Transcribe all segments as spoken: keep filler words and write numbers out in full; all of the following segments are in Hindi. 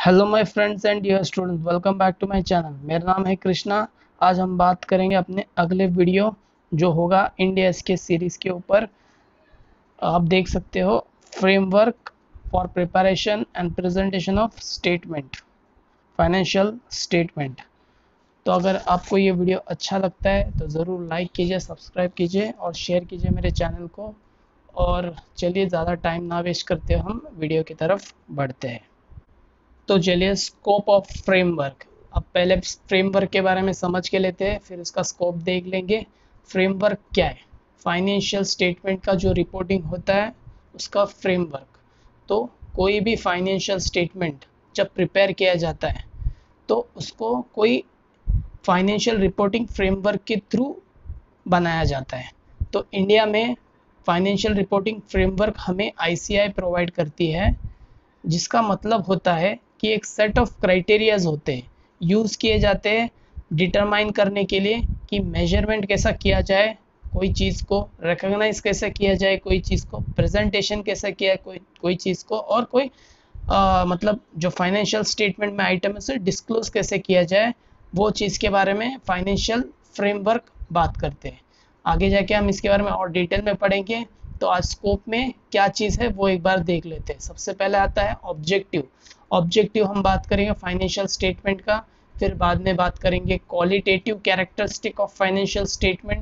Hello my friends and dear students, welcome back to my channel. मेरा नाम है कृष्णा। आज हम बात करेंगे अपने अगले वीडियो जो होगा इंडियस के सीरीज़ के ऊपर। आप देख सकते हो, framework for preparation and presentation of statement, financial statement. तो अगर आपको ये वीडियो अच्छा लगता है तो ज़रूर लाइक कीजिए, सब्सक्राइब कीजिए और शेयर कीजिए मेरे चैनल को। और चलिए ज़्यादा टाइम ना वेस्ट करते हुए हम वीडियो की तरफ बढ़ते हैं। तो चलिए, स्कोप ऑफ फ्रेमवर्क। अब पहले फ्रेमवर्क के बारे में समझ के लेते हैं, फिर उसका स्कोप देख लेंगे। फ्रेमवर्क क्या है? फाइनेंशियल स्टेटमेंट का जो रिपोर्टिंग होता है उसका फ्रेमवर्क। तो कोई भी फाइनेंशियल स्टेटमेंट जब प्रिपेयर किया जाता है तो उसको कोई फाइनेंशियल रिपोर्टिंग फ्रेमवर्क के थ्रू बनाया जाता है। तो इंडिया में फाइनेंशियल रिपोर्टिंग फ्रेमवर्क हमें आई सी आई प्रोवाइड करती है, जिसका मतलब होता है कि एक सेट ऑफ क्राइटेरियाज होते हैं, यूज़ किए जाते हैं डिटरमाइन करने के लिए कि मेजरमेंट कैसा किया जाए, कोई चीज़ को रिकॉग्नाइज कैसे किया जाए, कोई चीज़ को प्रेजेंटेशन कैसे किया है, कोई कोई चीज़ को, और कोई आ, मतलब जो फाइनेंशियल स्टेटमेंट में आइटम है उसे डिस्क्लोज कैसे किया जाए, वो चीज़ के बारे में फाइनेंशियल फ्रेमवर्क बात करते हैं। आगे जाके हम इसके बारे में और डिटेल में पढ़ेंगे। तो आज स्कोप में क्या चीज़ है वो एक बार देख लेते हैं। सबसे पहले आता है ऑब्जेक्टिव। ऑब्जेक्टिव हम बात करेंगे फाइनेंशियल स्टेटमेंट का, फिर बाद में बात करेंगे qualitative characteristic of financial statement,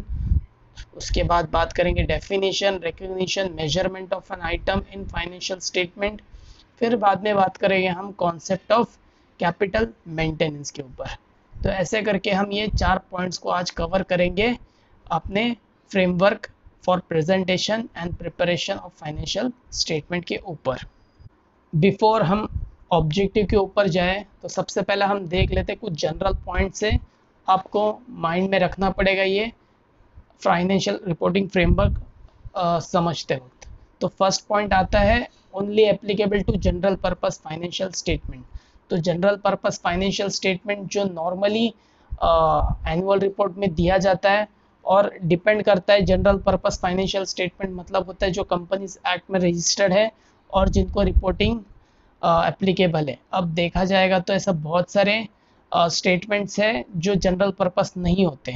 उसके बाद बात करेंगे definition, recognition, measurement of an item in financial statement, फिर बाद में बात करेंगे हम कॉन्सेप्ट ऑफ कैपिटल मेंटेनेंस के ऊपर। तो ऐसे करके हम ये चार पॉइंट्स को आज कवर करेंगे अपने framework for presentation and preparation of financial statement के ऊपर। बिफोर हम ऑब्जेक्टिव के ऊपर जाए तो सबसे पहले हम देख लेते हैं कुछ जनरल पॉइंट से आपको माइंड में रखना पड़ेगा ये फाइनेंशियल रिपोर्टिंग फ्रेमवर्क समझते वक्त। तो फर्स्ट पॉइंट आता है only applicable to general purpose financial statement. तो जनरल पर्पस फाइनेंशियल स्टेटमेंट जो नॉर्मली एनुअल रिपोर्ट में दिया जाता है और डिपेंड करता है, जनरल पर्पस फाइनेंशियल स्टेटमेंट मतलब होता है जो कंपनीज एक्ट में रजिस्टर्ड है और जिनको रिपोर्टिंग एप्लीकेबल है। अब देखा जाएगा तो ऐसा बहुत सारे स्टेटमेंट्स है जो जनरल पर्पस नहीं होते।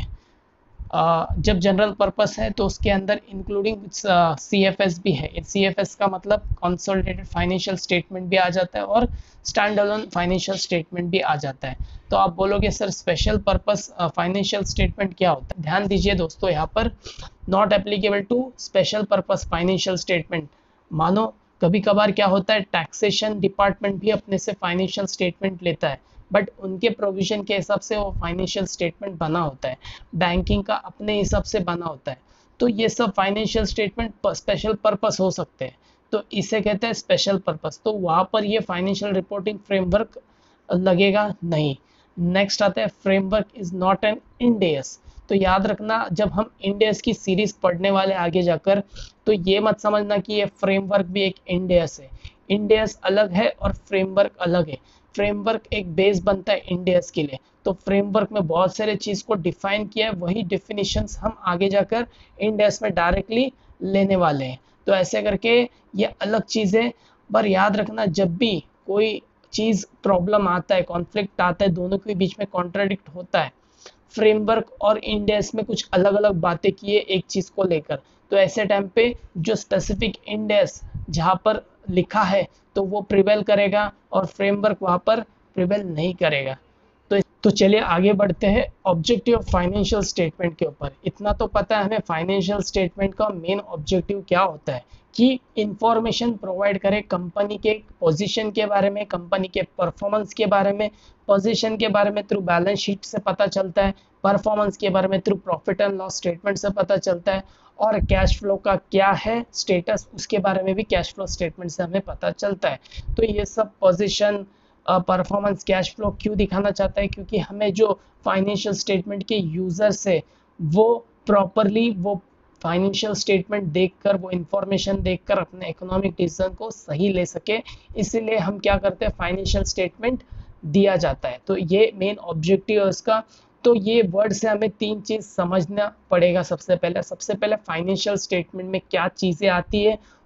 uh, जब जनरल पर्पस है तो उसके अंदर इंक्लूडिंग सी एफ एस भी है। सी एफ एस का मतलब कंसोलिडेटेड फाइनेंशियल स्टेटमेंट भी आ जाता है और स्टैंड अलोन फाइनेंशियल स्टेटमेंट भी आ जाता है। तो आप बोलोगे sir special purpose financial statement क्या होता है? ध्यान दीजिए दोस्तों, यहाँ पर not applicable to special purpose financial statement. मानो कभी कभार क्या होता है, टैक्सेशन डिपार्टमेंट भी अपने से फाइनेंशियल स्टेटमेंट लेता है, बट उनके प्रोविजन के हिसाब से वो फाइनेंशियल स्टेटमेंट बना होता है। बैंकिंग का अपने हिसाब से बना होता है। तो ये सब फाइनेंशियल स्टेटमेंट स्पेशल पर्पस हो सकते हैं, तो इसे कहते हैं स्पेशल पर्पस। तो वहाँ पर ये फाइनेंशियल रिपोर्टिंग फ्रेमवर्क लगेगा नहीं। नेक्स्ट आता है framework is not an Ind AS. तो याद रखना, जब हम इंड एस की सीरीज पढ़ने वाले आगे जाकर, तो ये मत समझना कि ये फ्रेमवर्क भी एक इंड एस है। इंड एस अलग है और फ्रेमवर्क अलग है। फ्रेमवर्क एक बेस बनता है इंड एस के लिए। तो फ्रेमवर्क में बहुत सारे चीज को डिफाइन किया है, वही डिफिनीशंस हम आगे जाकर इंड एस में डायरेक्टली लेने वाले हैं। तो ऐसे करके ये अलग चीज है। पर याद रखना, जब भी कोई चीज प्रॉब्लम आता है, कॉन्फ्लिक्ट आता है, दोनों के बीच में कॉन्ट्राडिक्ट होता है, फ्रेमवर्क और इंड एस में कुछ अलग अलग बातें किए एक चीज को लेकर, तो ऐसे टाइम पे जो स्पेसिफिक इंड एस जहाँ पर लिखा है तो वो प्रिवेल करेगा और फ्रेमवर्क वहाँ पर प्रिवेल नहीं करेगा। तो तो चलिए आगे बढ़ते हैं ऑब्जेक्टिव ऑफ फाइनेंशियल स्टेटमेंट के ऊपर। इतना तो पता है हमें फाइनेंशियल स्टेटमेंट का मेन ऑब्जेक्टिव क्या होता है, कि इंफॉर्मेशन प्रोवाइड करे कंपनी के पोजीशन के बारे में, कंपनी के परफॉर्मेंस के बारे में। पोजीशन के बारे में थ्रू बैलेंस शीट से पता चलता है, परफॉर्मेंस के बारे में through profit and loss statement से पता चलता है, और कैश फ्लो का क्या है स्टेटस उसके बारे में भी कैश फ्लो स्टेटमेंट से हमें पता चलता है। तो ये सब पोजीशन, परफॉर्मेंस, कैश फ्लो क्यों दिखाना चाहता है? क्योंकि हमें जो फाइनेंशियल स्टेटमेंट के यूजर्स है वो प्रॉपरली वो फाइनेंशियल स्टेटमेंट देखकर, वो इंफॉर्मेशन देखकर अपने इकोनॉमिक डिसीजन को सही ले सके। इसीलिए हम क्या करते हैं, फाइनेंशियल स्टेटमेंट दिया जाता है। तो ये मेन ऑब्जेक्टिव है उसका। तो ये वर्ड से हमें तीन चीज समझना पड़ेगा। सबसे पहले सबसे पहले फाइनेंशियल स्टेटमेंट में क्या चीजें आती है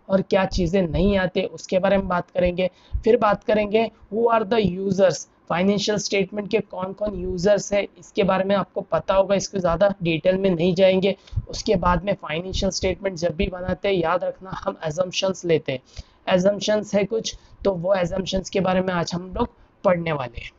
और क्या चीज़ें नहीं आते उसके बारे में बात करेंगे। फिर बात करेंगे who are the users, financial statement के कौन कौन यूजर्स है इसके बारे में आपको पता होगा, इसको ज़्यादा डिटेल में नहीं जाएंगे। उसके बाद में फाइनेंशियल स्टेटमेंट जब भी बनाते हैं याद रखना हम एजम्पशंस लेते हैं, एजम्पशंस है कुछ, तो वो एजम्पशंस के बारे में आज हम लोग पढ़ने वाले हैं।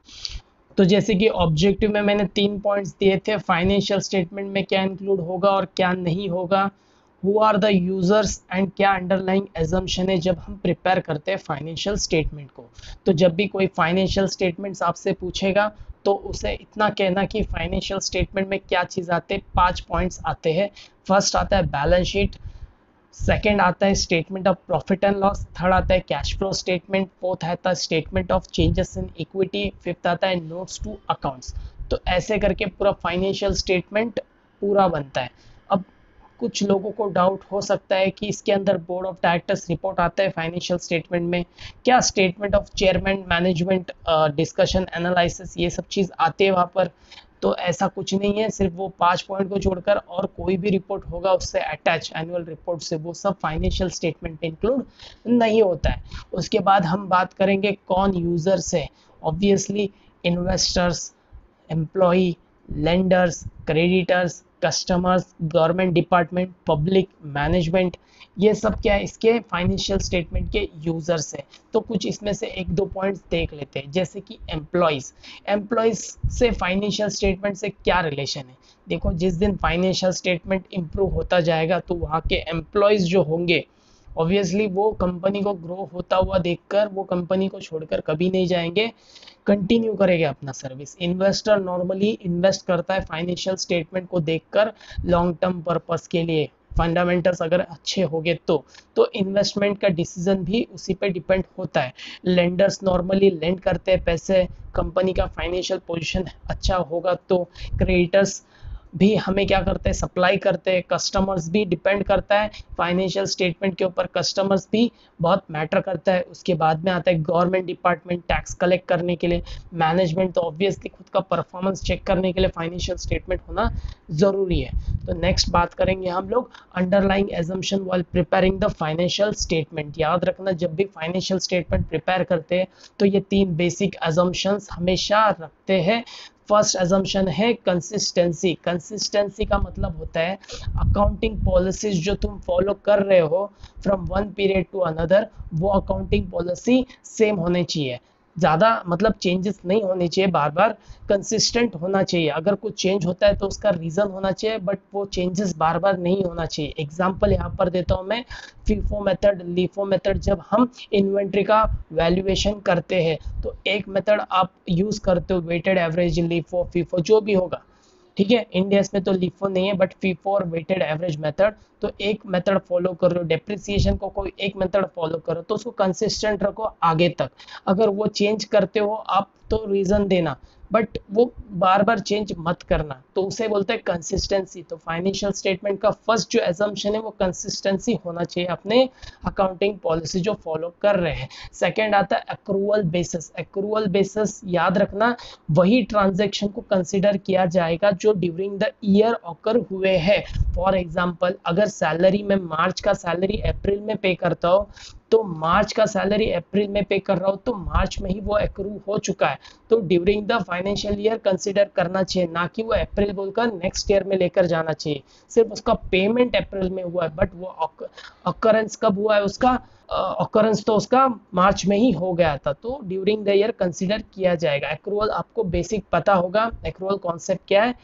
तो जैसे कि ऑब्जेक्टिव में मैंने तीन पॉइंट्स दिए थे, फाइनेंशियल स्टेटमेंट में क्या इंक्लूड होगा और क्या नहीं होगा, who are the users and क्या अंडरलाइंग एजम्पशन है जब हम प्रिपेयर करते हैं फाइनेंशियल स्टेटमेंट को। तो जब भी कोई फाइनेंशियल स्टेटमेंट्स आपसे पूछेगा तो उसे इतना कहना कि फाइनेंशियल स्टेटमेंट में क्या चीज़ आते हैं, पांच पॉइंट्स आते हैं। फर्स्ट आता है बैलेंस शीट, सेकेंड आता है statement of profit and loss, third आता है कैश फ्लो स्टेटमेंट, फोर्थ आता है statement of changes in equity, fifth आता है नोट्स टू अकाउंट्स। तो ऐसे करके पूरा फाइनेंशियल स्टेटमेंट पूरा बनता है। अब कुछ लोगों को डाउट हो सकता है कि इसके अंदर बोर्ड ऑफ डायरेक्टर्स रिपोर्ट आता है फाइनेंशियल स्टेटमेंट में, क्या statement of chairman management discussion analysis ये सब चीज़ आते हैं वहाँ पर। तो ऐसा कुछ नहीं है, सिर्फ वो पांच पॉइंट को छोड़कर और कोई भी रिपोर्ट होगा उससे अटैच एनुअल रिपोर्ट से, वो सब फाइनेंशियल स्टेटमेंट इंक्लूड नहीं होता है। उसके बाद हम बात करेंगे कौन यूजर्स है, obviously investors, employee, lenders, creditors, customers, government department, public, management, ये सब क्या है इसके फाइनेंशियल स्टेटमेंट के यूजर्स हैं। तो कुछ इसमें से एक दो पॉइंट्स देख लेते हैं, जैसे कि एम्प्लॉयज़, एम्प्लॉयज़ से फाइनेंशियल स्टेटमेंट से क्या रिलेशन है। देखो जिस दिन फाइनेंशियल स्टेटमेंट इम्प्रूव होता जाएगा तो वहाँ के एम्प्लॉयज़ जो होंगे ऑब्वियसली वो कंपनी को ग्रो होता हुआ देखकर वो कंपनी को छोड़कर कभी नहीं जाएंगे, कंटिन्यू करेंगे अपना सर्विस। इन्वेस्टर नॉर्मली इन्वेस्ट करता है फाइनेंशियल स्टेटमेंट को देखकर लॉन्ग टर्म पर्पस के लिए, फंडामेंटल्स अगर अच्छे हो गए तो तो इन्वेस्टमेंट का डिसीजन भी उसी पे डिपेंड होता है। लेंडर्स नॉर्मली लेंड करते हैं पैसे, कंपनी का फाइनेंशियल पोजीशन अच्छा होगा तो। क्रेडिटर्स भी हमें क्या करते हैं, सप्लाई करते हैं। कस्टमर्स भी डिपेंड करता है फाइनेंशियल स्टेटमेंट के ऊपर, कस्टमर्स भी बहुत मैटर करता है। उसके बाद में आता है गवर्नमेंट डिपार्टमेंट टैक्स कलेक्ट करने के लिए। मैनेजमेंट तो ऑब्वियसली खुद का परफॉर्मेंस चेक करने के लिए फाइनेंशियल स्टेटमेंट होना ज़रूरी है। तो नेक्स्ट बात करेंगे हम लोग underlying assumption while preparing the financial statement. याद रखना जब भी फाइनेंशियल स्टेटमेंट प्रिपेयर करते हैं तो ये तीन बेसिक एजम्पशंस हमेशा रखते हैं। फर्स्ट एजम्पशन है कंसिस्टेंसी। कंसिस्टेंसी का मतलब होता है अकाउंटिंग पॉलिसीज जो तुम फॉलो कर रहे हो from one period to another, वो अकाउंटिंग पॉलिसी सेम होनी चाहिए, ज़्यादा मतलब चेंजेस नहीं होने चाहिए, बार बार कंसिस्टेंट होना चाहिए। अगर कुछ चेंज होता है तो उसका रीज़न होना चाहिए, बट वो चेंजेस बार बार नहीं होना चाहिए। एग्जांपल यहाँ पर देता हूँ मैं, फीफो मेथड, लीफो मेथड। जब हम इन्वेंट्री का वैल्यूएशन करते हैं तो एक मेथड आप यूज़ करते हो, वेटेड एवरेज, लीफो, फीफो जो भी होगा, ठीक है। इंडियस में तो लिफो नहीं है बट फीफो और वेटेड एवरेज मेथड, तो एक मेथड फॉलो कर रहे हो, डेप्रिसिएशन को कोई एक मेथड फॉलो करो तो उसको कंसिस्टेंट रखो आगे तक। अगर वो चेंज करते हो आप तो रीजन देना, बट वो बार बार चेंज मत करना, तो उसे बोलते हैं कंसिस्टेंसी। तो फाइनेंशियल स्टेटमेंट का फर्स्ट जो एजम्पशन है वो कंसिस्टेंसी होना चाहिए अपने अकाउंटिंग पॉलिसी जो फॉलो कर रहे हैं। सेकेंड आता है एक्रूअल बेसिस। एक्रूअल बेसिस याद रखना वही ट्रांजैक्शन को कंसिडर किया जाएगा जो ड्यूरिंग द ईयर ऑकर हुए हैं। फॉर एग्जांपल अगर सैलरी में मार्च का सैलरी अप्रैल में पे करता हो तो मार्च का सैलरी अप्रैल में पे कर रहा हो तो मार्च में ही वो एक्रू हो चुका है, तो during the financial year consider करना चाहिए, ना कि वो अप्रैल बोलकर नेक्स्ट ईयर में लेकर जाना चाहिए। सिर्फ उसका पेमेंट अप्रैल में हुआ है बट वो ऑकरेंस कब हुआ है, उसका ऑकरेंस तो उसका मार्च में ही हो गया था, तो ड्यूरिंग द ईयर कंसिडर किया जाएगा। एक्रूअल आपको बेसिक पता होगा, एक्रूअल कॉन्सेप्ट क्या है,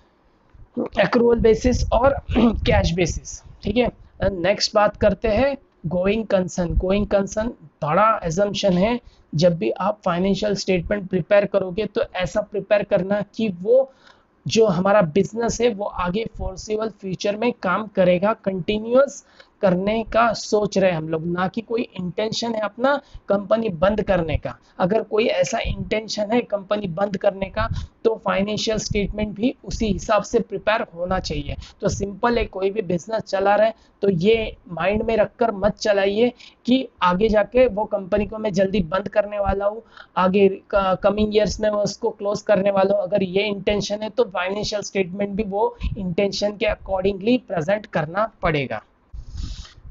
एक्रूअल बेसिस और कैश बेसिस, ठीक है। नेक्स्ट बात करते हैं गोइंग कंसर्न। गोइंग कंसर्न बड़ा एजम्पशन है, जब भी आप फाइनेंशियल स्टेटमेंट प्रिपेयर करोगे तो ऐसा प्रिपेयर करना कि वो जो हमारा बिजनेस है वो आगे फोर्सेबल फ्यूचर में काम करेगा, कंटिन्यूअस करने का सोच रहे हैं हम लोग, ना कि कोई इंटेंशन है अपना कंपनी बंद करने का। अगर कोई ऐसा इंटेंशन है कंपनी बंद करने का तो फाइनेंशियल स्टेटमेंट भी उसी हिसाब से प्रिपेयर होना चाहिए। तो सिंपल है, कोई भी बिजनेस चला रहा है तो ये माइंड में रखकर मत चलाइए कि आगे जाके वो कंपनी को मैं जल्दी बंद करने वाला हूँ, आगे कमिंग ईयर्स में मैं उसको क्लोज करने वाला हूँ। अगर ये इंटेंशन है तो फाइनेंशियल स्टेटमेंट भी वो इंटेंशन के अकॉर्डिंगली प्रेजेंट करना पड़ेगा।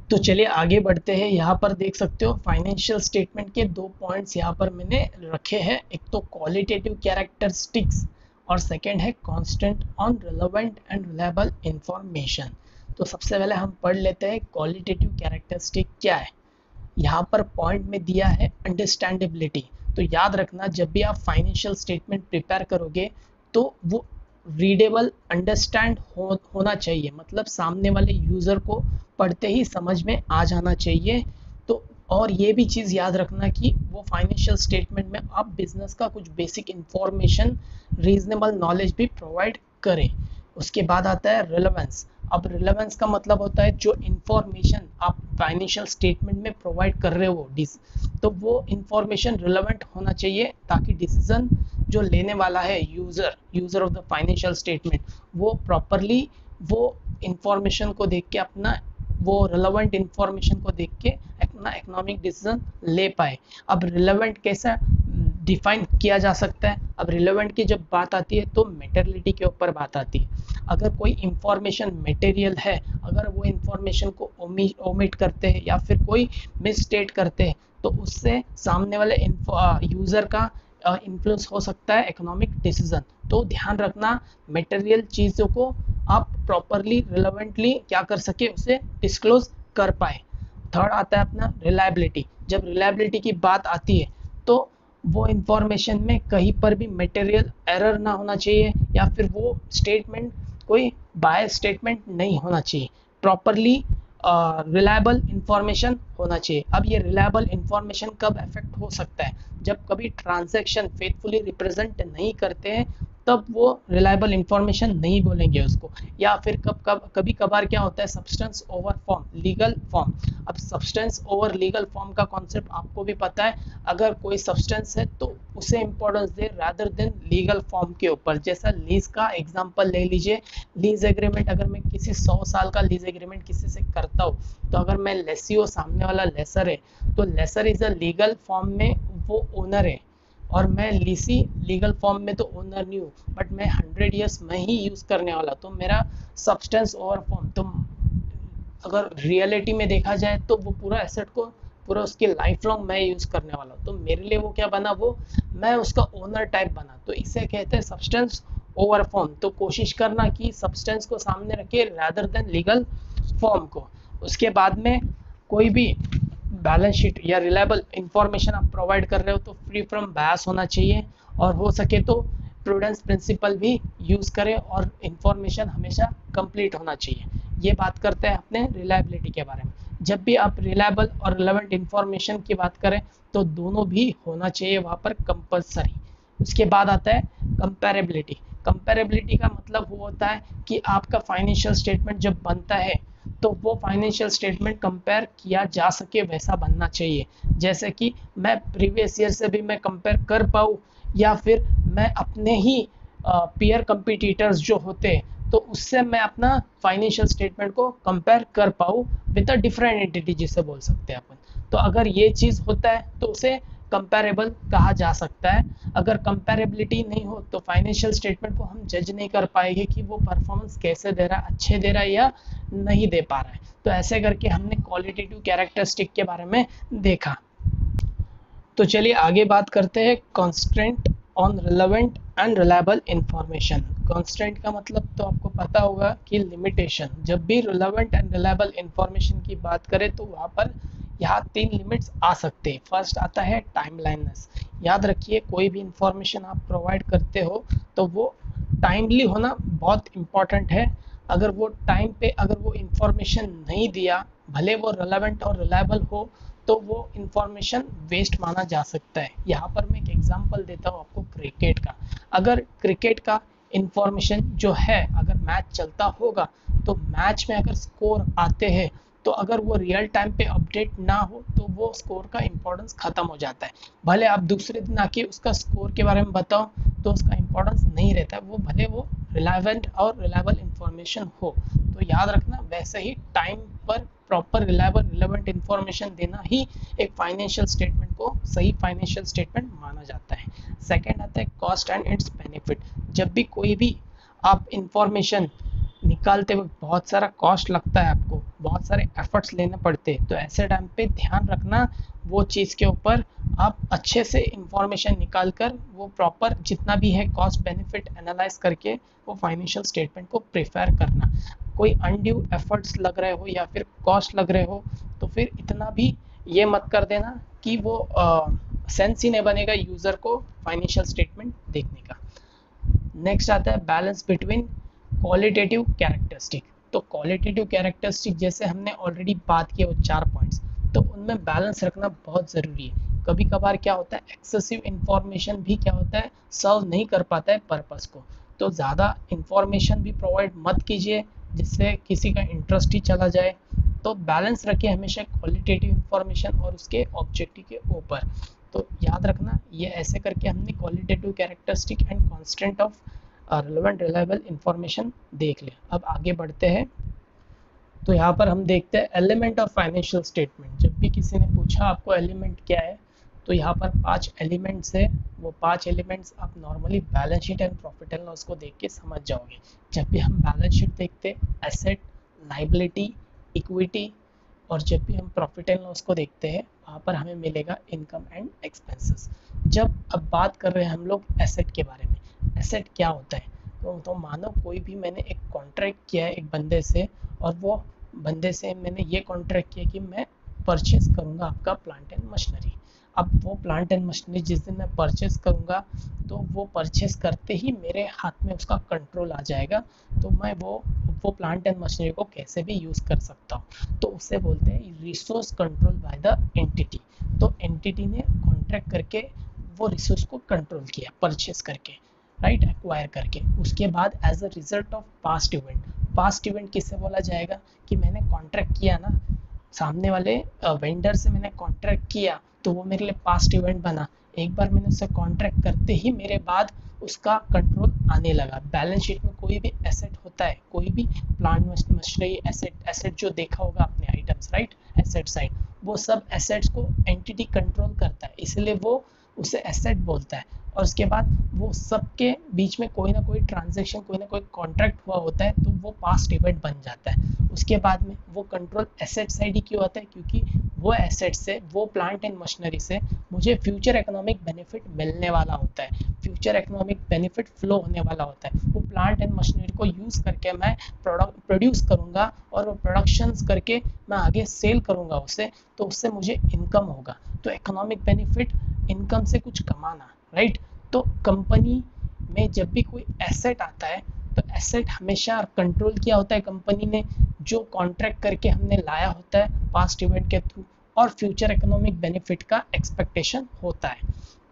तो चलिए आगे बढ़ते हैं। यहाँ पर देख सकते हो फाइनेंशियल स्टेटमेंट के दो पॉइंट्स यहाँ पर मैंने रखे हैं। एक तो क्वालिटेटिव कैरेक्टरिस्टिक्स और सेकंड है constant on relevant and reliable information. तो सबसे पहले हम पढ़ लेते हैं क्वालिटेटिव कैरेक्टरिस्टिक क्या है। यहाँ पर पॉइंट में दिया है अंडरस्टैंडेबिलिटी। तो याद रखना, जब भी आप फाइनेंशियल स्टेटमेंट प्रिपेयर करोगे तो वो रीडेबल अंडरस्टैंड हो, होना चाहिए, मतलब सामने वाले यूज़र को पढ़ते ही समझ में आ जाना चाहिए। तो और ये भी चीज़ याद रखना कि वो फाइनेंशियल स्टेटमेंट में आप बिजनेस का कुछ बेसिक इंफॉर्मेशन, रीजनेबल नॉलेज भी प्रोवाइड करें। उसके बाद आता है रिलेवेंस। अब रिलेवेंस का मतलब होता है जो इंफॉर्मेशन आप फाइनेंशियल स्टेटमेंट में प्रोवाइड कर रहे हो, तो वो इंफॉर्मेशन रिलेवेंट होना चाहिए ताकि डिसीजन जो लेने वाला है user user of the financial statement, वो प्रॉपरली वो इंफॉर्मेशन को देख के अपना वो रिलेवेंट इंफॉर्मेशन को देख के अपना इकोनॉमिक डिसीजन ले पाए। अब रिलेवेंट कैसा डिफाइन किया जा सकता है? अब रिलेवेंट की जब बात आती है तो मेटेरियलिटी के ऊपर बात आती है। अगर कोई इंफॉर्मेशन मटेरियल है, अगर वो इंफॉर्मेशन को ओमिट करते हैं या फिर कोई मिसस्टेट करते हैं तो उससे सामने वाले यूज़र का इन्फ्लुएंस हो सकता है इकोनॉमिक डिसीजन। तो ध्यान रखना मटेरियल चीज़ों को आप प्रॉपरली रिलेवेंटली क्या कर सके, उसे डिस्क्लोज कर पाए। थर्ड आता है अपना रिलायबिलिटी। जब रिलायबिलिटी की बात आती है तो वो इंफॉर्मेशन में कहीं पर भी मटेरियल एरर ना होना चाहिए या फिर वो स्टेटमेंट कोई बायस स्टेटमेंट नहीं होना चाहिए, प्रॉपरली रिलायबल इंफॉर्मेशन होना चाहिए। अब ये रिलायबल इंफॉर्मेशन कब इफेक्ट हो सकता है? जब कभी ट्रांजैक्शन फेथफुली रिप्रेजेंट नहीं करते हैं तब वो रिलायबल इंफॉर्मेशन नहीं बोलेंगे उसको। या फिर कब कब कभी कभार क्या होता है, substance over form, legal form. अब सब्सटेंस ओवर लीगल फॉर्म का कॉन्सेप्ट आपको भी पता है। अगर कोई सब्सटेंस है तो उसे इंपॉर्टेंस दे रादर देन लीगल फॉर्म के ऊपर। जैसा लीज का एग्जांपल ले लीजिए। लीज एग्रीमेंट, अगर मैं किसी सौ साल का लीज एग्रीमेंट किसी से करता हूँ तो अगर मैं लेसी हो, सामने वाला लेसर है, तो lessor is a legal form में वो ओनर है और मैं लीसी लीगल फॉर्म में तो ओनर नहीं हूँ, बट मैं हंड्रेड ईयर्स में ही यूज़ करने वाला, तो मेरा सब्सटेंस ओवर फॉर्म। तो अगर रियलिटी में देखा जाए तो वो पूरा एसेट को पूरा उसकी लाइफ लॉन्ग मैं यूज़ करने वाला हूँ, तो मेरे लिए वो क्या बना, वो मैं उसका ओनर टाइप बना। तो इसे कहते हैं सब्सटेंस ओवर फॉर्म। तो कोशिश करना कि सब्सटेंस को सामने रखे रादर देन लीगल फॉर्म को। उसके बाद में कोई भी बैलेंस शीट या रिलायबल इंफॉर्मेशन आप प्रोवाइड कर रहे हो तो फ्री फ्रॉम बायस होना चाहिए और हो सके तो प्रूडेंस प्रिंसिपल भी यूज़ करें और इंफॉर्मेशन हमेशा कंप्लीट होना चाहिए। ये बात करते हैं अपने रिलायबिलिटी के बारे में। जब भी आप रिलायबल और रिलेवेंट इंफॉर्मेशन की बात करें तो दोनों भी होना चाहिए वहाँ पर कंपलसरी। उसके बाद आता है कंपेरेबिलिटी। कंपेरेबिलिटी का मतलब वो होता है कि आपका फाइनेंशियल स्टेटमेंट जब बनता है तो वो फाइनेंशियल स्टेटमेंट कंपेयर किया जा सके वैसा बनना चाहिए। जैसे कि मैं प्रीवियस ईयर से भी मैं कंपेयर कर पाऊँ या फिर मैं अपने ही पीयर कंपटीटर्स जो होते हैं तो उससे मैं अपना फाइनेंशियल स्टेटमेंट को कंपेयर कर पाऊँ विद अ डिफरेंट एंटिटी, जिसे बोल सकते हैं अपन। तो अगर ये चीज़ होता है तो उसे कंपेरेबल कहा जा सकता है। अगर कंपेरेबिलिटी नहीं हो तो फाइनेंशियल स्टेटमेंट को हम जज नहीं कर पाएंगे कि वो परफॉर्मेंस कैसे दे रहा है, अच्छे दे रहा है या नहीं दे पा रहा है। तो ऐसे करके हमने क्वालिटेटिव कैरेक्टरिस्टिक के बारे में देखा। तो चलिए आगे बात करते हैं constant on relevant and reliable information. Constant का मतलब तो आपको पता होगा कि लिमिटेशन। जब भी रिलेवेंट एंड रिलायबल इंफॉर्मेशन की बात करें तो वहाँ पर यहाँ तीन लिमिट्स आ सकते हैं। फर्स्ट आता है टाइमलाइननेस। याद रखिए कोई भी इंफॉर्मेशन आप प्रोवाइड करते हो तो वो टाइमली होना बहुत इम्पॉर्टेंट है। अगर वो टाइम पे अगर वो इंफॉर्मेशन नहीं दिया, भले वो रिलेवेंट और रिलायबल हो, तो वो इंफॉर्मेशन वेस्ट माना जा सकता है। यहाँ पर मैं एक एग्जांपल देता हूँ आपको क्रिकेट का। अगर क्रिकेट का इंफॉर्मेशन जो है, अगर मैच चलता होगा तो मैच में अगर स्कोर आते हैं तो अगर वो रियल टाइम पे अपडेट ना हो तो वो स्कोर का इम्पोर्टेंस ख़त्म हो जाता है। भले आप दूसरे दिन आके उसका स्कोर के बारे में बताओ तो उसका इम्पोर्टेंस नहीं रहता है, वो भले वो रिलायवेंट और रिलायबल इंफॉर्मेशन हो। तो याद रखना वैसे ही टाइम पर प्रॉपर रिलायबल रिलेवेंट इंफॉर्मेशन देना ही एक फाइनेंशियल स्टेटमेंट को सही फाइनेंशियल स्टेटमेंट माना जाता है। सेकंड आता है कॉस्ट एंड इट्स बेनिफिट। जब भी कोई भी आप इंफॉर्मेशन निकालते वक्त बहुत सारा कॉस्ट लगता है आपको, बहुत सारे एफर्ट्स लेने पड़ते हैं। तो ऐसे टाइम पे ध्यान रखना वो चीज़ के ऊपर, आप अच्छे से इंफॉर्मेशन निकाल कर वो प्रॉपर जितना भी है कॉस्ट बेनिफिट एनालाइज करके वो फाइनेंशियल स्टेटमेंट को प्रिपेयर करना। कोई अनड्यू एफर्ट्स लग रहे हो या फिर कॉस्ट लग रहे हो तो फिर इतना भी ये मत कर देना कि वो सेंस ही नहीं बनेगा यूज़र को फाइनेंशियल स्टेटमेंट देखने का। नेक्स्ट आता है बैलेंस बिटवीन क्वालिटेटिव कैरेक्टरिस्टिक। तो क्वालिटेटिव कैरेक्टरिस्टिक जैसे हमने ऑलरेडी बात किया वो चार पॉइंट्स, तो उनमें बैलेंस रखना बहुत ज़रूरी है। कभी कभार क्या होता है एक्सेसिव इंफॉर्मेशन भी क्या होता है सर्व नहीं कर पाता है पर्पस को। तो ज़्यादा इंफॉर्मेशन भी प्रोवाइड मत कीजिए जिससे किसी का इंटरेस्ट ही चला जाए। तो बैलेंस रखिए हमेशा क्वालिटेटिव इंफॉर्मेशन और उसके ऑब्जेक्टिव के ऊपर। तो याद रखना ये ऐसे करके हमने qualitative characteristic and constant of relevant reliable information देख लिया। अब आगे बढ़ते हैं। तो यहाँ पर हम देखते हैं एलिमेंट ऑफ फाइनेंशियल स्टेटमेंट। जब भी किसी ने पूछा आपको एलिमेंट क्या है तो यहाँ पर पांच एलिमेंट्स है। वो पांच एलिमेंट्स आप normally balance sheet and profit and loss को देख के समझ जाओगे। जब भी हम बैलेंस शीट देखते हैं एसेट, लाइबिलिटी, इक्विटी, और जब भी हम प्रॉफिट एंड लॉस को देखते हैं वहाँ पर हमें मिलेगा इनकम एंड एक्सपेंसेस। जब अब बात कर रहे हैं हम लोग एसेट के बारे में, एसेट क्या होता है तो, तो मानो कोई भी मैंने एक कॉन्ट्रैक्ट किया है एक बंदे से और वो बंदे से मैंने ये कॉन्ट्रैक्ट किया कि मैं परचेज करूँगा आपका प्लांट एंड मशीनरी। अब वो प्लांट एंड मशीनरी जिस दिन मैं परचेज करूँगा तो वो परचेज करते ही मेरे हाथ में उसका कंट्रोल आ जाएगा, तो मैं वो वो प्लांट एंड मशीनरी को कैसे भी यूज़ कर सकता हूँ। तो उसे बोलते हैं resource control by the entity. तो एंटिटी ने कॉन्ट्रैक्ट करके वो रिसोर्स को कंट्रोल किया परचेज करके, राइट, एक्वायर करके। उसके बाद as a result of past event, past event किससे बोला जाएगा कि मैंने कॉन्ट्रैक्ट किया ना सामने वाले वेंडर से, मैंने कॉन्ट्रैक्ट किया तो वो मेरे लिए पास्ट इवेंट बना। एक बार मैंने उससे कॉन्ट्रैक्ट करते ही मेरे बाद उसका कंट्रोल आने लगा। बैलेंस शीट में कोई भी एसेट होता है, कोई भी प्लांट मशीनरी एसेट, एसेट जो देखा होगा अपने आइटम्स, राइट, एसेट साइड, वो सब एसेट्स को एंटिटी कंट्रोल करता है, इसलिए वो उसे एसेट बोलता है। और उसके बाद वो सबके बीच में कोई ना कोई ट्रांजैक्शन, कोई ना कोई कॉन्ट्रैक्ट हुआ होता है तो वो पास्ट इवेंट बन जाता है। उसके बाद में वो कंट्रोल एसेट साइड ही क्यों होता है, क्योंकि वो एसेट से, वो प्लांट एंड मशीनरी से मुझे फ्यूचर इकोनॉमिक बेनिफिट मिलने वाला होता है, फ्यूचर इकोनॉमिक बेनिफिट फ्लो होने वाला होता है। वो प्लांट एंड मशीनरी को यूज़ करके मैं प्रोडक्ट प्रोड्यूस करूँगा और वो प्रोडक्शंस करके मैं आगे सेल करूँगा उसे, तो उससे मुझे इनकम होगा। तो इकोनॉमिक बेनिफिट, इनकम से कुछ कमाना, राइट। तो कंपनी में जब भी कोई एसेट आता है तो एसेट हमेशा कंट्रोल किया होता है कंपनी ने, जो कॉन्ट्रैक्ट करके हमने लाया होता है पास्ट इवेंट के थ्रू, और फ्यूचर इकोनॉमिक बेनिफिट का एक्सपेक्टेशन होता है।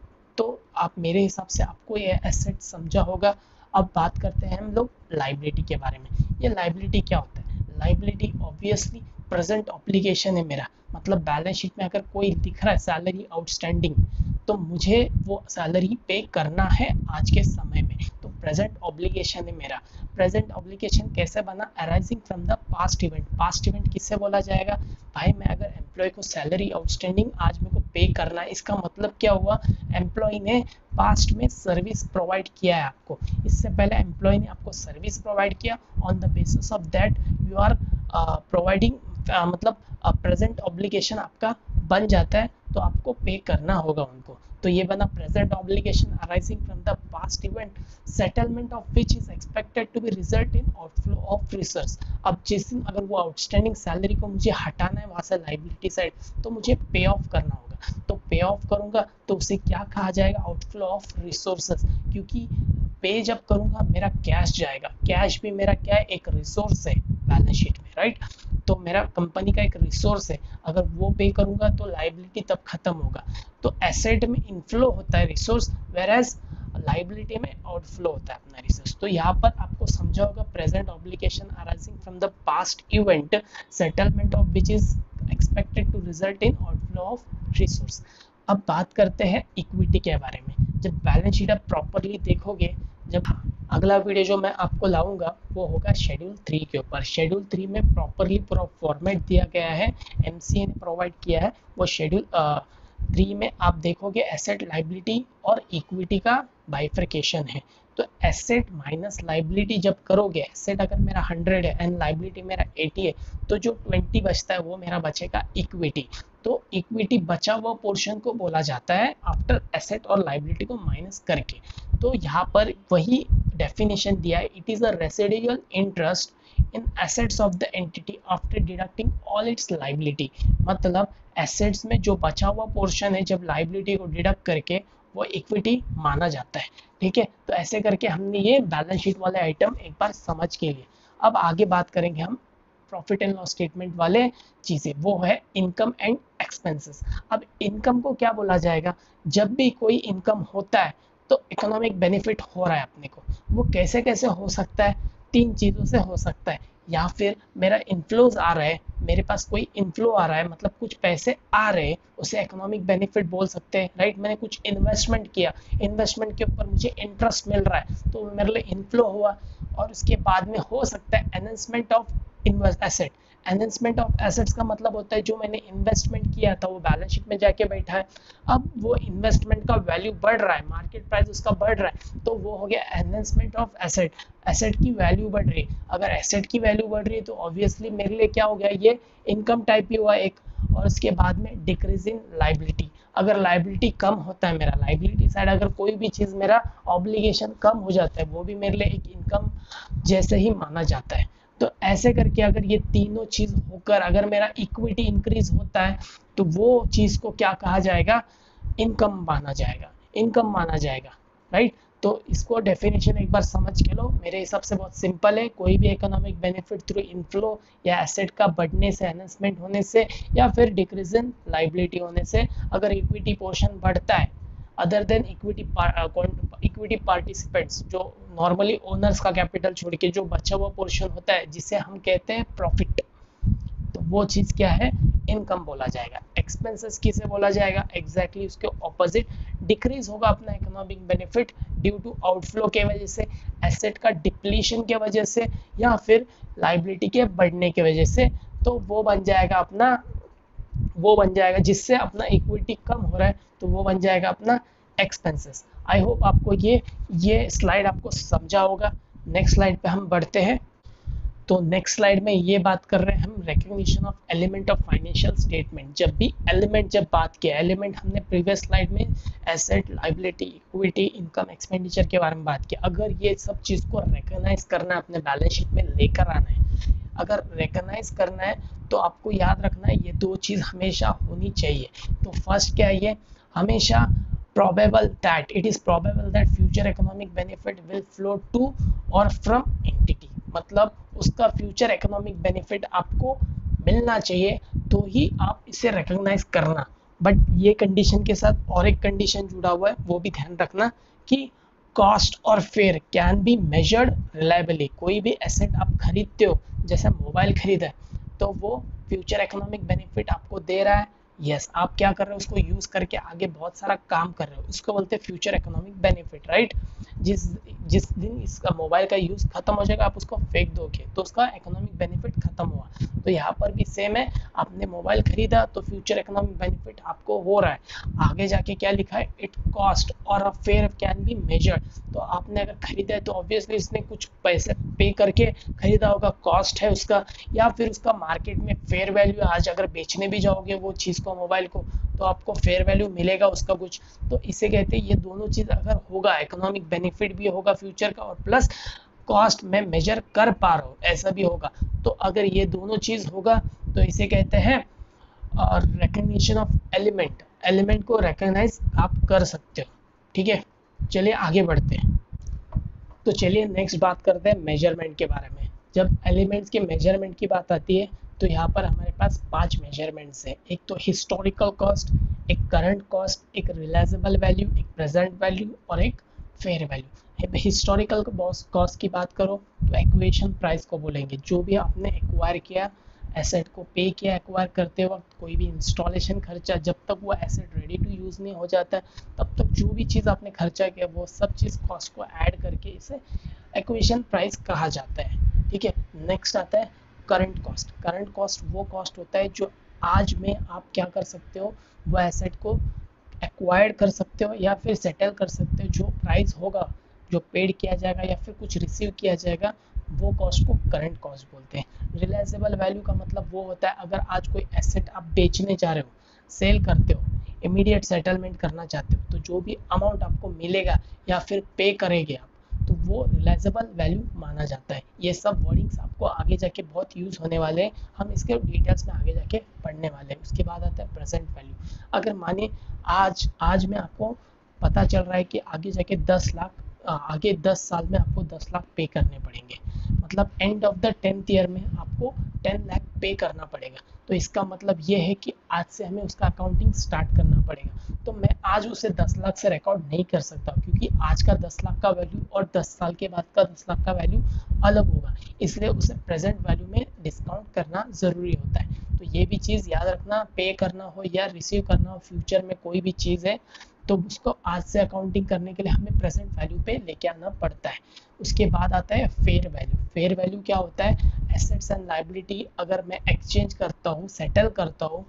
तो आप मेरे हिसाब से आपको ये एसेट समझा होगा। अब बात करते हैं हम लोग लाइबिलिटी के बारे में। ये लाइबिलिटी क्या होता है? लाइबिलिटी ऑब्वियसली प्रेजेंट ऑब्लिगेशन है मेरा, मतलब बैलेंस शीट में अगर कोई दिख रहा है सैलरी आउटस्टैंडिंग तो मुझे वो सैलरी पे करना है आज के समय में, तो प्रेजेंट ऑब्लिगेशन है मेरा। प्रेजेंट ऑब्लिगेशन कैसे बना? Arising from the past event. Past event किससे बोला जाएगा? भाई मैं अगर एम्प्लॉय को सैलरी आउटस्टैंडिंग आज मेरे को पे करना है, इसका मतलब क्या हुआ? एम्प्लॉय ने पास्ट में सर्विस प्रोवाइड किया है आपको, इससे पहले एम्प्लॉय ने आपको सर्विस प्रोवाइड किया, on the basis of that you are providing, मतलब प्रेजेंट ऑब्लिगेशन आपका बन जाता है, तो आपको पे करना होगा उनको। तो ये बना present obligation arising from the past event, settlement of which is expected to be result in outflow of resource. अब जिस दिन अगर वो आउटस्टैंडिंग सैलरी को मुझे हटाना है वहाँ से लाइबिलिटी साइड, तो मुझे पे ऑफ करना होगा। तो पे ऑफ करूँगा तो उसे क्या कहा जाएगा? आउटफ्लो ऑफ रिसोर्सेज, क्योंकि पे जब करूँगा मेरा कैश जाएगा। कैश भी मेरा क्या है? एक रिसोर्स है बैलेंस शीट में, राइट। तो मेरा कंपनी का एक रिसोर्स है, अगर वो पे करूँगा तो लाइबिलिटी तब खत्म होगा। तो एसेट में इनफ्लो होता है रिसोर्स, वेयरएज लाइबिलिटी में आउटफ्लो होता है अपना रिसोर्स। तो यहाँ पर आपको समझा होगा present obligation arising from the past event, settlement of which is expected to result in outflow of resource. अब बात करते हैं इक्विटी के बारे में। जब बैलेंस शीट आप प्रॉपरली देखोगे, जब अगला वीडियो जो मैं आपको लाऊंगा वो होगा शेड्यूल थ्री के ऊपर। शेड्यूल थ्री में प्रॉपरली पूरा फॉर्मेट दिया गया है, एमसीए ने प्रोवाइड किया है। वो शेड्यूल थ्री में आप देखोगे एसेट, लाइबिलिटी और इक्विटी का बाइफर्केशन है। तो एसेट माइनस लाइबिलिटी जब करोगे, एसेट अगर मेरा हंड्रेड है एंड लाइबिलिटी मेरा एटी है, तो जो ट्वेंटी बचता है वो मेरा बचेगा इक्विटी। तो इक्विटी बचा हुआ पोर्शन को बोला जाता है आफ्टर एसेट और लाइबिलिटी को माइनस करके। तो यहाँ पर वही डेफिनेशन दिया है, it is a residual interest in assets of the entity after deducting all its liability. मतलब एसेट्स में जो बचा हुआ पोर्शन है जब लाइबिलिटी को डिडक्ट करके वो इक्विटी माना जाता है। ठीक है, तो ऐसे करके हमने ये बैलेंस शीट वाले आइटम एक बार समझ के लिए। अब आगे बात करेंगे हम प्रॉफिट एंड लॉस स्टेटमेंट वाले चीजें, वो है इनकम एंड एक्सपेंसेस। अब इनकम को क्या बोला जाएगा, जब भी कोई इनकम होता है तो इकोनॉमिक बेनिफिट हो रहा है अपने को। वो कैसे कैसे हो सकता है, तीन चीज़ों से हो सकता है। या फिर मेरा इन्फ्लोज आ रहा है, मेरे पास कोई इन्फ्लो आ रहा है, मतलब कुछ पैसे आ रहे हैं, उसे इकोनॉमिक बेनिफिट बोल सकते हैं, राइट। मैंने कुछ इन्वेस्टमेंट किया, इन्वेस्टमेंट के ऊपर मुझे इंटरेस्ट मिल रहा है, तो मेरे लिए इन्फ्लो हुआ। और उसके बाद में हो सकता है enhancement of invest asset. Enhancement of assets का मतलब होता है जो मैंने इन्वेस्टमेंट किया था वो बैलेंस शीट में जाके बैठा है, अब वो इन्वेस्टमेंट का वैल्यू बढ़ रहा है, मार्केट प्राइस उसका बढ़ रहा है, तो वो हो गया एनहेंसमेंट ऑफ एसेट। एसेट की वैल्यू बढ़ रही है, अगर एसेट की वैल्यू बढ़ रही है तो ऑब्वियसली मेरे लिए क्या हो गया, ये इनकम टाइप ही हुआ एक। और उसके बाद में डिक्रीज इन लाइबिलिटी, अगर लाइबिलिटी कम होता है, मेरा लाइबिलिटी साइड अगर कोई भी चीज़ मेरा ऑब्लिगेशन कम हो जाता है, वो भी मेरे लिए एक इनकम जैसे ही माना जाता है। तो ऐसे करके अगर ये तीनों चीज होकर अगर मेरा इक्विटी इंक्रीज होता है तो वो चीज को क्या कहा जाएगा, इनकम माना जाएगा, इनकम माना जाएगा, राइट। तो इसको डेफिनेशन एक बार समझ के लो, मेरे हिसाब से बहुत सिंपल है। कोई भी इकोनॉमिक बेनिफिट थ्रू इनफ्लो या एसेट का बढ़ने से, एनहेंसमेंट होने से, या फिर डिक्रीज इन लाइबिलिटी होने से, अगर इक्विटी पोर्शन बढ़ता है other than equity equity participants, जो नॉर्मली ओनर्स का कैपिटल छोड़ के जो बचा हुआ पोर्शन होता है जिसे हम कहते हैं प्रॉफिट, तो वो चीज़ क्या है, इनकम बोला जाएगा। एक्सपेंसेस किसे बोला जाएगा, एग्जैक्टली उसके ऑपोजिट, डिक्रीज होगा अपना economic benefit due to outflow के वजह से, एसेट का डिप्लीशन के वजह से, या फिर लाइबिलिटी के बढ़ने के वजह से, तो वो बन जाएगा अपना वो बन जाएगा जिससे अपना इक्विटी कम हो रहा है, तो वो बन जाएगा अपना एक्सपेंसेस। आई होप आपको ये ये स्लाइड आपको समझा होगा। नेक्स्ट स्लाइड पे हम बढ़ते हैं। तो नेक्स्ट स्लाइड में ये बात कर रहे हैं हम recognition of element of financial statement. जब भी एलिमेंट जब बात किया, एलिमेंट हमने प्रीवियस स्लाइड में asset, liability, equity, income, expenditure के बारे में बात की। अगर ये सब चीज़ को रिकॉग्नाइज करना है, अपने बैलेंस शीट में लेकर आना है, अगर रिकॉग्नाइज करना है तो आपको याद रखना है ये दो चीज़ हमेशा होनी चाहिए। तो फर्स्ट क्या है, ये हमेशा probable that it is probable that future economic benefit will flow to or from entity, मतलब उसका फ्यूचर इकोनॉमिक बेनिफिट आपको मिलना चाहिए तो ही आप इसे रिकॉग्नाइज करना। बट ये कंडीशन के साथ और एक कंडीशन जुड़ा हुआ है, वो भी ध्यान रखना कि कॉस्ट और fair can be measured reliably. कोई भी एसेट आप खरीदते हो, जैसे मोबाइल खरीदा है, तो वो फ्यूचर इकोनॉमिक बेनिफिट आपको दे रहा है, यस yes, आप क्या कर रहे हो, उसको यूज करके आगे बहुत सारा काम कर रहे हो, उसको बोलते हैं फ्यूचर इकोनॉमिक बेनिफिट, राइट। जिस जिस दिन इसका मोबाइल का यूज खत्म हो जाएगा, आप उसको फेंक दोगे तो उसका इकोनॉमिक बेनिफिट खत्म हुआ। तो यहाँ पर भी सेम है, आपने मोबाइल खरीदा तो फ्यूचर इकोनॉमिक बेनिफिट आपको हो रहा है। आगे जाके क्या लिखा है, इट कॉस्ट और a fair can be measured. तो आपने अगर खरीदा है तो ऑब्वियसली इसने कुछ पैसे पे करके खरीदा होगा, कॉस्ट है उसका, या फिर उसका मार्केट में फेयर वैल्यू, आज अगर बेचने भी जाओगे वो चीज़ को, मोबाइल को, तो आपको फेयर वैल्यू मिलेगा उसका कुछ। तो इसे कहते हैं ये दोनों चीज़ अगर होगा, इकोनॉमिक बेनिफिट भी होगा फ्यूचर का और प्लस कॉस्ट में मेजर कर पा रहा हो, ऐसा भी होगा। तो अगर ये दोनों चीज़ होगा तो इसे कहते हैं और रिकॉग्निशन ऑफ एलिमेंट, एलिमेंट को रिकॉग्नाइज आप कर सकते हो। ठीक है, चलिए आगे बढ़ते हैं। तो चलिए नेक्स्ट बात करते हैं मेजरमेंट के बारे में। जब एलिमेंट्स के मेजरमेंट की बात आती है तो यहाँ पर हमारे पास पांच मेजरमेंट्स हैं। एक तो हिस्टोरिकल कॉस्ट, एक करंट कॉस्ट, एक रियलाइजेबल वैल्यू, एक प्रेजेंट वैल्यू और एक फेयर वैल्यू। हिस्टोरिकल कॉस्ट की बात करो तो एक्विजिशन प्राइस को बोलेंगे, जो भी आपने एक्वायर किया, एसेट को पे किया एक्वायर करते वक्त, कोई भी इंस्टॉलेशन खर्चा, जब तक वो एसेट रेडी टू यूज़ नहीं हो जाता है तब तक जो भी चीज़ आपने खर्चा किया वो सब चीज़ कॉस्ट को ऐड करके इसे एक्विजिशन प्राइस कहा जाता है। ठीक है, नेक्स्ट आता है करंट कॉस्ट। करंट कॉस्ट वो कॉस्ट होता है जो आज में आप क्या कर सकते हो, वो एसेट को एक्वायर्ड कर सकते हो या फिर सेटल कर सकते हो। जो प्राइस होगा, जो पेड किया जाएगा या फिर कुछ रिसीव किया जाएगा, वो कॉस्ट को करंट कॉस्ट बोलते हैं। रियलाइजेबल वैल्यू का मतलब वो होता है अगर आज कोई एसेट आप बेचने जा रहे हो, सेल करते हो, इमीडिएट सेटलमेंट करना चाहते हो, तो जो भी अमाउंट आपको मिलेगा या फिर पे करेंगे आप, तो वो रियलाइजेबल वैल्यू माना जाता है। ये सब वर्डिंग्स आपको आगे जाके बहुत यूज़ होने वाले हैं, हम इसके डिटेल्स में आगे जाके पढ़ने वाले हैं। उसके बाद आता है प्रेजेंट वैल्यू। अगर माने आज आज में आपको पता चल रहा है कि आगे जाके दस लाख आगे दस साल में आपको दस लाख पे करने पड़ेंगे, मतलब end of the tenth year में आपको टेन लाख पे करना पड़ेगा। तो इसका मतलब ये है कि आज से हमें उसका अकाउंटिंग स्टार्ट करना पड़ेगा। तो मैं आज उसे दस लाख से रिकॉर्ड नहीं कर सकता, क्योंकि आज का दस लाख का वैल्यू और दस साल के बाद का दस लाख का वैल्यू अलग होगा, इसलिए उसे प्रेजेंट वैल्यू में डिस्काउंट करना ज़रूरी होता है। तो ये भी चीज़ याद रखना, पे करना हो या रिसीव करना हो, फ्यूचर में कोई भी चीज़ है तो उसको आज से अकाउंटिंग करने के लिए हमें प्रेजेंट वैल्यू पे लेके आना पड़ता है। उसके बाद आता है फेयर वैल्यू। फेयर वैल्यू क्या होता है? एसेट्स एंड लायबिलिटी अगर मैं एक्सचेंज करता हूँ, सेटल करता हूँ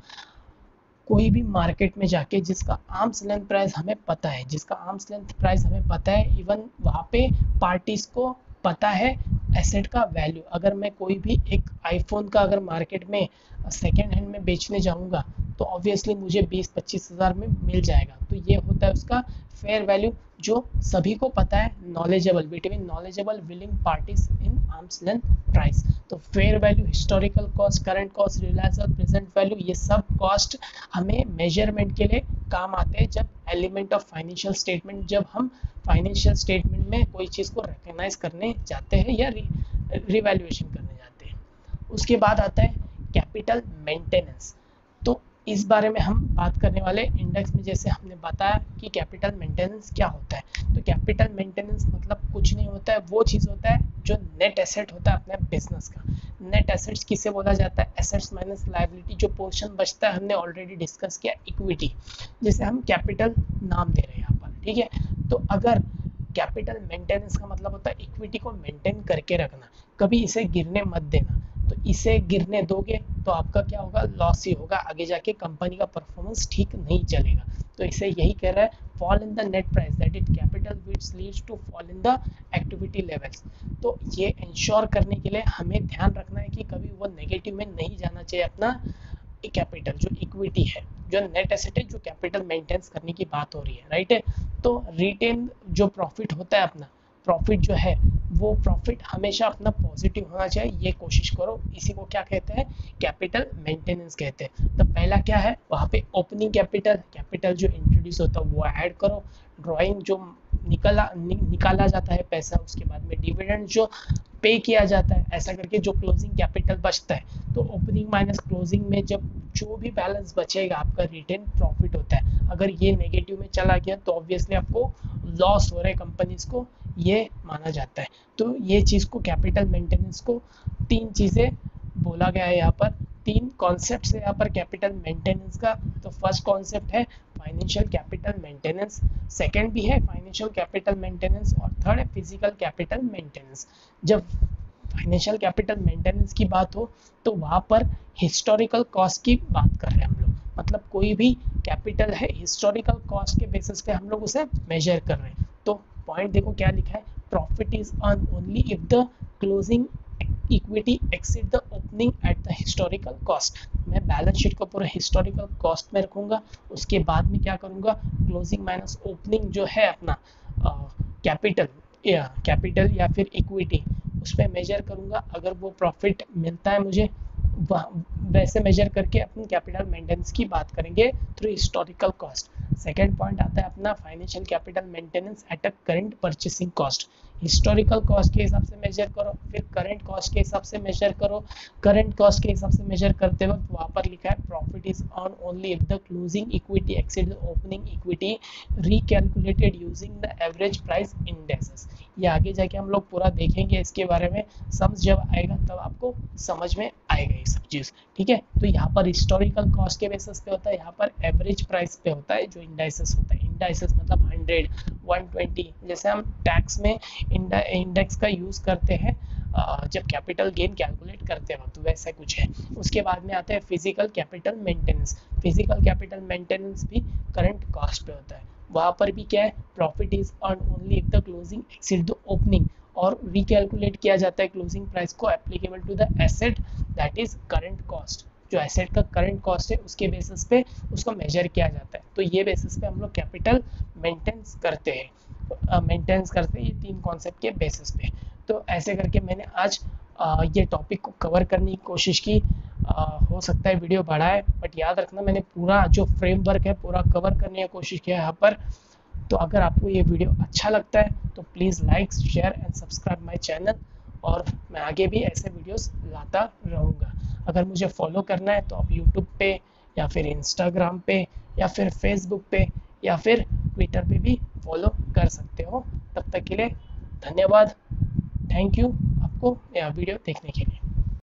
कोई भी मार्केट में जाके, जिसका आर्म्स लेंथ प्राइस हमें पता है, जिसका आर्म्स लेंथ प्राइस हमें पता है, इवन वहाँ पे पार्टीज को पता है एसेट का वैल्यू। अगर मैं कोई भी एक आईफोन का अगर मार्केट में सेकेंड हैंड में बेचने जाऊँगा तो ऑब्वियसली मुझे बीस पच्चीस हज़ार में मिल जाएगा। तो ये होता है उसका फेयर वैल्यू, जो सभी को पता है, knowledgeable, between knowledgeable willing parties in arms length price. तो fair value, historical cost, current cost, realisable present value, ये सब कॉस्ट हमें मेजरमेंट के लिए काम आते हैं जब एलिमेंट ऑफ फाइनेंशियल स्टेटमेंट, जब हम फाइनेंशियल स्टेटमेंट में कोई चीज़ को रिकग्नाइज करने जाते हैं या रिवैल्यूएशन करने जाते हैं। उसके बाद आता है कैपिटल मेंटेनेंस। तो इस बारे में हम बात करने वाले इंडेक्स में, जैसे हमने बताया कि कैपिटल मेंटेनेंस क्या होता है। तो कैपिटल मेंटेनेंस मतलब कुछ नहीं होता है, वो चीज़ होता है जो नेट एसेट होता है अपने बिजनेस का। नेट एसेट्स किसे बोला जाता है? एसेट्स माइनस लायबिलिटी, जो पोर्शन बचता है हमने ऑलरेडी डिस्कस किया, इक्विटी, जिसे हम कैपिटल नाम दे रहे हैं यहाँ पर, ठीक है। तो अगर कैपिटल मेंटेनेंस का मतलब होता है इक्विटी को मेंटेन करके रखना, कभी इसे गिरने मत देना। तो इसे गिरने दोगे तो आपका क्या होगा? लॉस ही होगा, आगे जाके कंपनी का परफॉर्मेंस ठीक नहीं चलेगा। तो इसे यही कह रहा है, fall in the net price, that is capital which leads to fall in the activity levels. तो ये इंश्योर करने के लिए हमें ध्यान रखना है कि कभी वो नेगेटिव में नहीं जाना चाहिए अपना कैपिटल, जो इक्विटी है, जो नेट एसेट है, जो कैपिटल मेंटेनेंस करने की बात हो रही है, राइट है। तो रिटेन जो प्रॉफिट होता है अपना, प्रॉफिट जो है वो प्रॉफिट हमेशा अपना पॉजिटिव होना चाहिए, ये कोशिश करो। इसी को क्या कहते हैं? कैपिटल मेंटेनेंस कहते हैं। तो पहला क्या है वहाँ पे? ओपनिंग कैपिटल, कैपिटल जो इंट्रोड्यूस होता है वो ऐड करो। ड्राइंग जो निकला नि, निकाला जाता है पैसा, उसके बाद में डिविडेंड जो पे किया जाता है, ऐसा करके जो क्लोजिंग कैपिटल बचता है। तो ओपनिंग माइनस क्लोजिंग में जब जो भी बैलेंस बचेगा आपका रिटेन प्रॉफिट होता है। अगर ये नेगेटिव में चला गया तो ऑब्वियसली आपको लॉस हो रहा है कंपनीज को, ये माना जाता है। तो ये चीज़ को, कैपिटल मेंटेनेंस को, तीन चीज़ें बोला गया है यहाँ पर, तीन कॉन्सेप्ट है यहाँ पर कैपिटल मेंटेनेंस का। तो फर्स्ट कॉन्सेप्ट है फाइनेंशियल कैपिटल मेंटेनेंस, सेकंड भी है फाइनेंशियल कैपिटल मेंटेनेंस, और थर्ड है फिजिकल कैपिटल मेंटेनेंस। जब फाइनेंशियल कैपिटल मेंटेनेंस की बात हो तो वहाँ पर हिस्टोरिकल कॉस्ट की बात कर रहे हैं हम लोग, मतलब कोई भी कैपिटल है हिस्टोरिकल कॉस्ट के बेसिस पे हम लोग उसे मेजर कर रहे हैं। तो पॉइंट देखो क्या लिखा है, profit is earn only if the closing equity exceed the opening at the historical cost. मैं बैलेंस शीट को पूरा हिस्टोरिकल कॉस्ट में रखूंगा, उसके बाद में क्या करूंगा? क्लोजिंग माइनस ओपनिंग जो है अपना कैपिटल या कैपिटल या फिर इक्विटी, उस पर मेजर करूंगा। अगर वो प्रॉफिट मिलता है मुझे, वैसे मेजर करके अपनी कैपिटल मेंटेनेंस की बात करेंगे through historical cost. Second point आता है अपना financial capital maintenance at a current purchasing cost. Historical cost के हिसाब से मेजर करो, फिर करंट कॉस्ट के हिसाब से मेजर करो। करंट कॉस्ट के हिसाब से मेजर करते वक्त वहाँ पर लिखा है profit is earn only if the closing equity exceed the opening equity recalculated using the average price indexes. ये आगे जाके हम लोग पूरा देखेंगे इसके बारे में, समझ जब आएगा तब आपको समझ में आएगा ये सब चीज़, ठीक है। तो यहाँ पर हिस्टोरिकल कॉस्ट के बेसिस पे होता है, यहाँ पर एवरेज प्राइस पे होता है जो इंडाइसेस होता है। इंडाइसेस मतलब हंड्रेड, वन ट्वेंटी, जैसे हम टैक्स में इंडेक्स का यूज़ करते हैं जब कैपिटल गेन कैलकुलेट करते हैं तो वैसा कुछ है। उसके बाद में आता है physical capital maintenance. Physical capital maintenance भी करंट कॉस्ट पे होता है। वहाँ पर भी क्या है, profit is earn only if the closing exceed the opening, और रिकैलकुलेट किया जाता है क्लोजिंग प्राइस को applicable to the asset that is current cost. जो एसेट का करंट कॉस्ट है उसके बेसिस पे उसको मेजर किया जाता है। तो ये बेसिस पे हम लोग कैपिटल मेंटेन्स करते हैं, मेंटेन्स करते हैं ये तीन कॉन्सेप्ट के बेसिस पे। तो ऐसे करके मैंने आज आ, ये टॉपिक को कवर करने की कोशिश की। आ, हो सकता है वीडियो बड़ा है, बट याद रखना मैंने पूरा जो फ्रेमवर्क है पूरा कवर करने की कोशिश किया है यहाँ पर। तो अगर आपको ये वीडियो अच्छा लगता है तो please like share and subscribe my channel, और मैं आगे भी ऐसे वीडियोस लाता रहूँगा। अगर मुझे फॉलो करना है तो आप यूट्यूब पे या फिर इंस्टाग्राम पे या फिर फेसबुक पे या फिर ट्विटर पे भी फॉलो कर सकते हो। तब तक के लिए धन्यवाद, थैंक यू आपको यह वीडियो देखने के लिए।